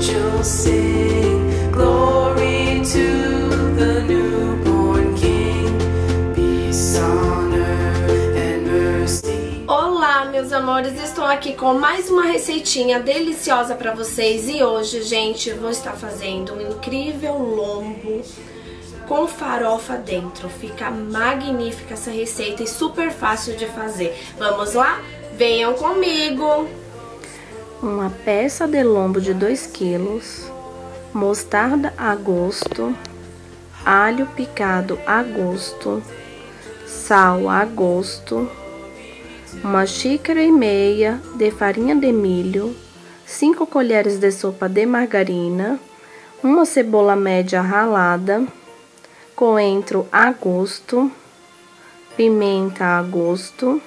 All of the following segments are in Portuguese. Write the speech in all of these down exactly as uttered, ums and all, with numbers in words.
angels sing, glory to the newborn King, peace on earth and mercy. Olá, meus amores, estou aqui com mais uma receitinha deliciosa para vocês. E hoje, gente, eu vou estar fazendo um incrível lombo com farofa dentro. Fica magnífica essa receita e super fácil de fazer. Vamos lá? Venham comigo! Uma peça de lombo de dois quilos, mostarda a gosto, alho picado a gosto, sal a gosto, uma xícara e meia de farinha de milho, cinco colheres de sopa de margarina, uma cebola média ralada, coentro a gosto, pimenta a gosto,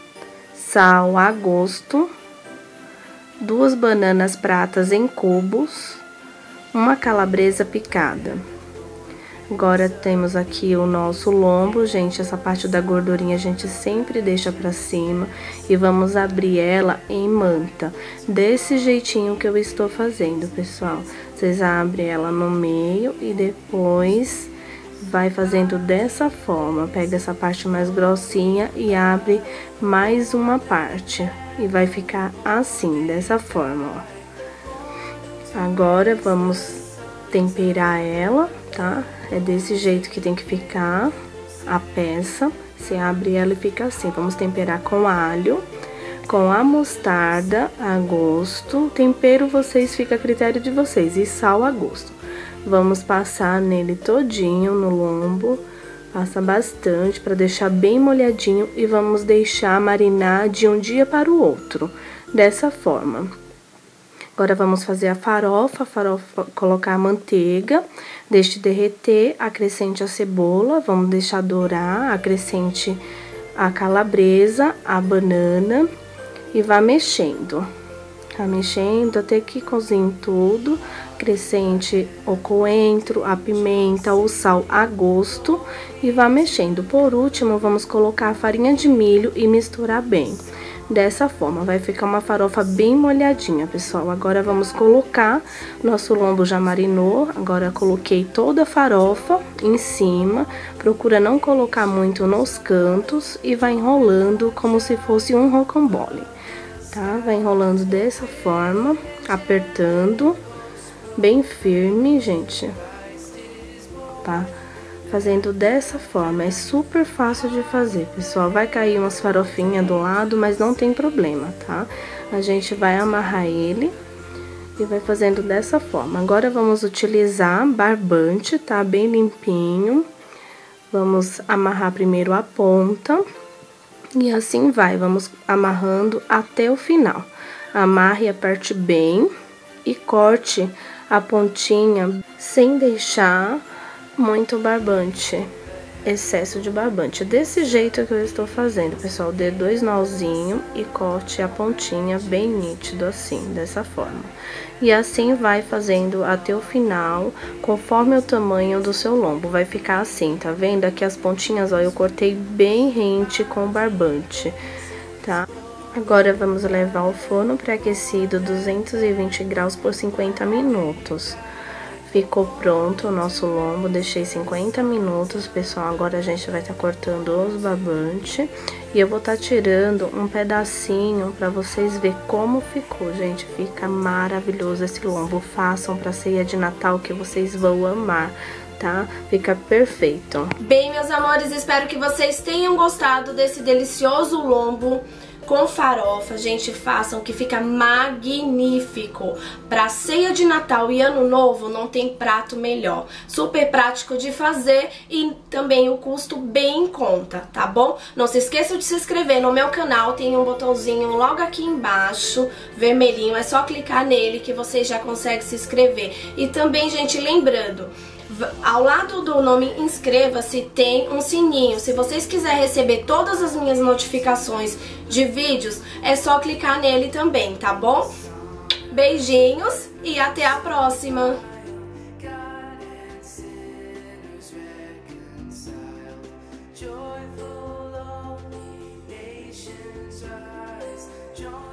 sal a gosto, duas bananas pratas em cubos, uma calabresa picada. Agora temos aqui o nosso lombo, gente, essa parte da gordurinha a gente sempre deixa pra cima e vamos abrir ela em manta, desse jeitinho que eu estou fazendo, pessoal. Vocês abrem ela no meio e depois vai fazendo dessa forma, pega essa parte mais grossinha e abre mais uma parte e vai ficar assim, dessa forma, ó. Agora vamos temperar ela, tá? É desse jeito que tem que ficar a peça. Você abre ela e fica assim. Vamos temperar com alho, com a mostarda a gosto. Tempero vocês, fica a critério de vocês, e sal a gosto. Vamos passar nele todinho no lombo, passa bastante para deixar bem molhadinho e vamos deixar marinar de um dia para o outro, dessa forma. Agora vamos fazer a farofa, a farofa, colocar a manteiga, deixe derreter, acrescente a cebola, vamos deixar dourar, acrescente a calabresa, a banana e vá mexendo. Tá mexendo até que cozinhe tudo, acrescente o coentro, a pimenta, o sal a gosto e vá mexendo. Por último, vamos colocar a farinha de milho e misturar bem. Dessa forma, vai ficar uma farofa bem molhadinha, pessoal. Agora vamos colocar, nosso lombo já marinou, agora coloquei toda a farofa em cima. Procura não colocar muito nos cantos e vai enrolando como se fosse um rocambole. Tá? Vai enrolando dessa forma, apertando, bem firme, gente, tá? Fazendo dessa forma, é super fácil de fazer, pessoal. Vai cair umas farofinhas do lado, mas não tem problema, tá? A gente vai amarrar ele e vai fazendo dessa forma. Agora, vamos utilizar barbante, tá? Bem limpinho. Vamos amarrar primeiro a ponta. E assim vai, vamos amarrando até o final. Amarre e aperte bem e corte a pontinha sem deixar muito barbante, excesso de barbante. Desse jeito que eu estou fazendo, pessoal, dê dois nozinhos e corte a pontinha bem nítido assim, dessa forma. E assim vai fazendo até o final, conforme o tamanho do seu lombo. Vai ficar assim, tá vendo? Aqui as pontinhas, ó, eu cortei bem rente com barbante, tá? Agora vamos levar ao forno pré-aquecido duzentos e vinte graus por cinquenta minutos. Ficou pronto o nosso lombo, deixei cinquenta minutos, pessoal. Agora a gente vai estar tá cortando os barbantes e eu vou estar tá tirando um pedacinho para vocês verem como ficou, gente. Fica maravilhoso esse lombo. Façam para ceia de Natal que vocês vão amar, tá? Fica perfeito. Bem, meus amores, espero que vocês tenham gostado desse delicioso lombo com farofa. Gente, façam que fica magnífico. Pra ceia de Natal e Ano Novo não tem prato melhor. Super prático de fazer e também o custo bem em conta, tá bom? Não se esqueçam de se inscrever no meu canal, tem um botãozinho logo aqui embaixo, vermelhinho, é só clicar nele que vocês já conseguem se inscrever. E também, gente, lembrando, ao lado do nome inscreva-se tem um sininho. Se vocês quiserem receber todas as minhas notificações de vídeos, é só clicar nele também, tá bom? Beijinhos e até a próxima! Joyful, all nations rise.